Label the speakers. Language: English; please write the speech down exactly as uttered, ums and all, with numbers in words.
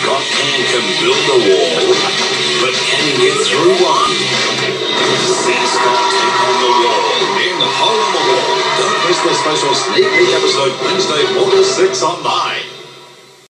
Speaker 1: Scott Can can build a wall, but can he get through one? See Scott take on the wall in Hole in the Wall. Don't miss the special sneak peek episode Wednesday, August sixth on nine.